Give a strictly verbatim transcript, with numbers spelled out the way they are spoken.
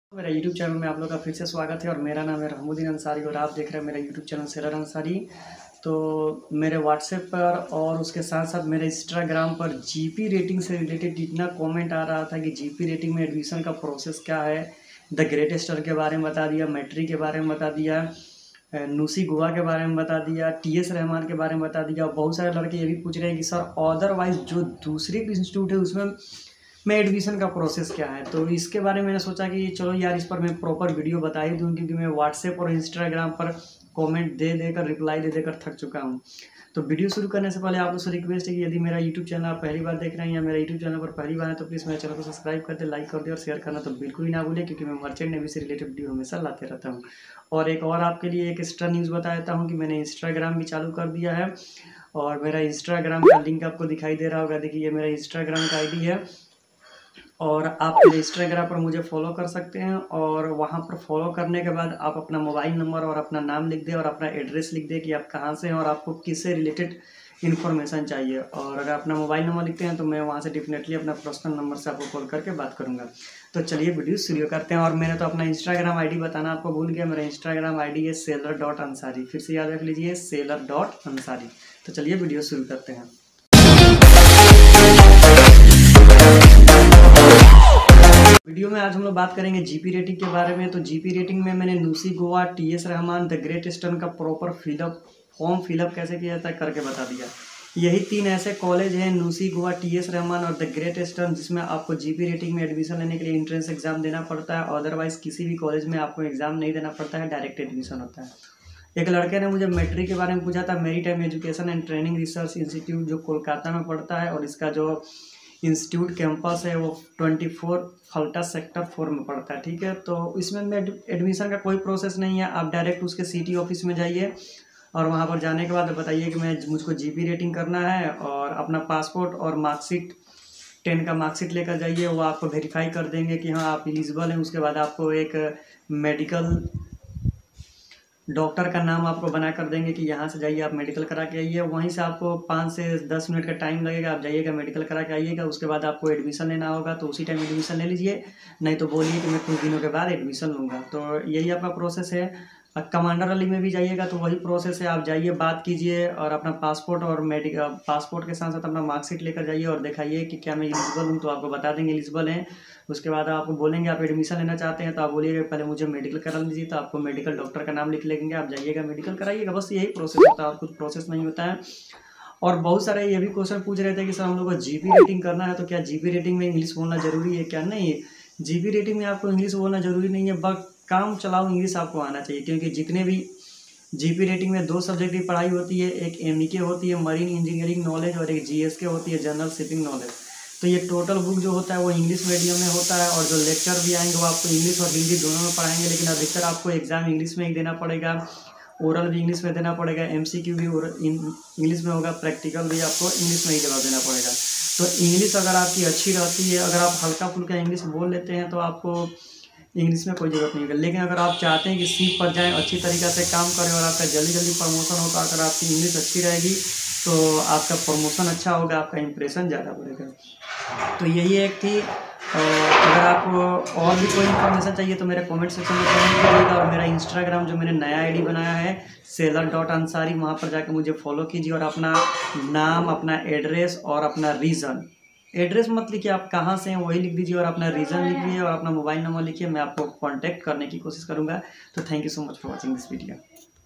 मेरा YouTube channel में आप लोग का फिर से स्वागत है और मेरा नाम है रहमुद्दीन अंसारी और आप देख रहे हैं मेरा यूट्यूब चैनल सेलर अंसारी। तो मेरे व्हाट्सएप पर और उसके साथ साथ मेरे इंस्टाग्राम पर जीपी रेटिंग से रिलेटेड इतना कमेंट आ रहा था कि जीपी रेटिंग में एडमिशन का प्रोसेस क्या है, द ग्रेट स्टार के बारे में बता दिया, मैट्रिक के बारे में बता दिया, नूसी गोवा के बारे में बता दिया, टी एस रहमान के बारे में बता दिया। और बहुत सारे लड़के ये भी पूछ रहे हैं कि सर अदरवाइज जो दूसरी इंस्टीट्यूट है उसमें मैं एडमिशन का प्रोसेस क्या है। तो इसके बारे में मैंने सोचा कि चलो यार इस पर मैं प्रॉपर वीडियो बता ही दूँ, क्योंकि मैं व्हाट्सएप और इंस्टाग्राम पर कमेंट दे देकर रिप्लाई दे देकर थक चुका हूँ। तो वीडियो शुरू करने से पहले आप लोग से रिक्वेस्ट है कि यदि मेरा यूट्यूब चैनल आप पहली बार देख रहे हैं या मेरा यूट्यूब चैनल पर पहली बार है तो प्लीज़ मेरे चैनल को सब्सक्राइब कर दे, लाइक कर दे और शेयर करना तो बिल्कुल ही ना भूलें, क्योंकि मैं मर्चेंट नेवी से रिलेटेड वीडियो हमेशा लाते रहता हूँ। और एक और आपके लिए एक एक्स्ट्रा न्यूज़ बता देता हूँ कि मैंने इंस्टाग्राम भी चालू कर दिया है और मेरा इंस्टाग्राम का लिंक आपको दिखाई दे रहा होगा। देखिए ये मेरा इंस्टाग्राम का आई डी है और आप मेरे इंस्टाग्राम पर मुझे फॉलो कर सकते हैं। और वहाँ पर फॉलो करने के बाद आप अपना मोबाइल नंबर और अपना नाम लिख दें और अपना एड्रेस लिख दें कि आप कहाँ से हैं और आपको किससे रिलेटेड इन्फॉर्मेशन चाहिए। और अगर अपना मोबाइल नंबर लिखते हैं तो मैं वहाँ से डेफिनेटली अपना पर्सनल नंबर से आपको कॉल करके बात करूँगा। तो चलिए वीडियो शुरू करते हैं। और मैंने तो अपना इंस्टाग्राम आईडी बताना आपको भूल गया। मेरा इंस्टाग्राम आईडी है सेलर डॉट अंसारी, फिर से याद रख लीजिए सेलर डॉट अंसारी। तो चलिए वीडियो शुरू करते हैं। वीडियो में आज हम लोग बात करेंगे जीपी रेटिंग के बारे में। तो जीपी रेटिंग में मैंने NUSI Goa, T S Rahman, the great eastern का प्रॉपर फिलअप फॉर्म फिलअप कैसे किया जाता है करके बता दिया। यही तीन ऐसे कॉलेज हैं, NUSI Goa, T S Rahman और द ग्रेट ईस्टर्न, जिसमें आपको जीपी रेटिंग में एडमिशन लेने के लिए एंट्रेंस एग्जाम देना पड़ता है। अदरवाइज किसी भी कॉलेज में आपको एग्जाम नहीं देना पड़ता है, डायरेक्ट एडमिशन होता है। एक लड़के ने मुझे मैट्रिक के बारे में पूछा था। Maritime education and training research institute जो कोलकाता में पड़ता है और इसका जो इंस्टीट्यूट कैंपस है वो twenty four Falta sector four में पड़ता है। ठीक है, तो इसमें एडमिशन का कोई प्रोसेस नहीं है। आप डायरेक्ट उसके सिटी ऑफिस में जाइए और वहाँ पर जाने के बाद बताइए कि मैं मुझको जीपी रेटिंग करना है और अपना पासपोर्ट और मार्कशीट, टेन का मार्कशीट लेकर जाइए। वो आपको वेरीफाई कर देंगे कि हाँ आप एलिजिबल हैं। उसके बाद आपको एक मेडिकल डॉक्टर का नाम आपको बना कर देंगे कि यहाँ से जाइए आप मेडिकल करा के आइए। वहीं से आपको पाँच से दस मिनट का टाइम लगेगा, आप जाइएगा मेडिकल करा के आइएगा। उसके बाद आपको एडमिशन लेना होगा तो उसी टाइम एडमिशन ले लीजिए, नहीं तो बोलिए कि मैं कुछ दिनों के बाद एडमिशन लूँगा। तो यही आपका प्रोसेस है। कमांडर अली में भी जाइएगा तो वही प्रोसेस है। आप जाइए, बात कीजिए और अपना पासपोर्ट और मेडिकल पासपोर्ट के साथ साथ अपना मार्कशीट लेकर जाइए और दिखाइए कि क्या मैं एलिजिबल हूँ, तो आपको बता देंगे एलिजिबल हैं। उसके बाद आपको बोलेंगे आप एडमिशन लेना चाहते हैं तो आप बोलिएगा पहले मुझे मेडिकल करा लीजिए, तो आपको मेडिकल डॉक्टर का नाम लिख लेंगे, आप जाइएगा मेडिकल कराइएगा। बस यही प्रोसेस होता है और कुछ प्रोसेस नहीं होता है। और बहुत सारे ये भी क्वेश्चन पूछ रहे थे कि सर हम लोग को जीपी रेटिंग करना है तो क्या जीपी रेटिंग में इंग्लिश बोलना जरूरी है क्या? नहीं, जीपी रेटिंग में आपको इंग्लिश बोलना जरूरी नहीं है, बस काम चलाओ इंग्लिश आपको आना चाहिए। क्योंकि जितने भी जीपी रेटिंग में दो सब्जेक्ट की पढ़ाई होती है, एक एमईके होती है मरीन इंजीनियरिंग नॉलेज और एक जीएसके होती है जनरल शिपिंग नॉलेज। तो ये टोटल बुक जो होता है वो इंग्लिश मीडियम में होता है और जो लेक्चर भी आएंगे वो आपको इंग्लिश और हिंदी दोनों में पढ़ाएंगे। लेकिन अधिकतर आपको एग्जाम इंग्लिश में ही देना पड़ेगा, ओरल भी इंग्लिश में देना पड़ेगा, एमसीक्यू भी इंग्लिश में होगा, प्रैक्टिकल भी आपको इंग्लिश में ही जवाब देना पड़ेगा। तो इंग्लिश अगर आपकी अच्छी रहती है, अगर आप हल्का फुल्का इंग्लिश बोल लेते हैं तो आपको इंग्लिश में कोई ज़रूरत नहीं है। लेकिन अगर आप चाहते हैं कि सीट पर जाएँ, अच्छी तरीक़ा से काम करें और आपका जल्दी जल्दी प्रमोशन हो, तो अगर आपकी इंग्लिश अच्छी रहेगी तो आपका प्रमोशन अच्छा होगा, आपका इंप्रेशन ज़्यादा बढ़ेगा। तो यही एक थी। अगर आपको और भी कोई इन्फॉर्मेशन चाहिए तो मेरे कमेंट सेक्शन में कमेंट कीजिएगा। और मेरा इंस्टाग्राम जो मैंने नया आईडी बनाया है सेलर डॉट अंसारी, वहाँ पर जाकर मुझे फॉलो कीजिए और अपना नाम, अपना एड्रेस और अपना रीज़न, एड्रेस मत लिखिए, आप कहाँ से हैं वही लिख दीजिए और अपना रीज़न लिखिए और अपना मोबाइल नंबर लिखिए। मैं आपको कांटेक्ट करने की कोशिश करूँगा। तो thank you so much for watching this video.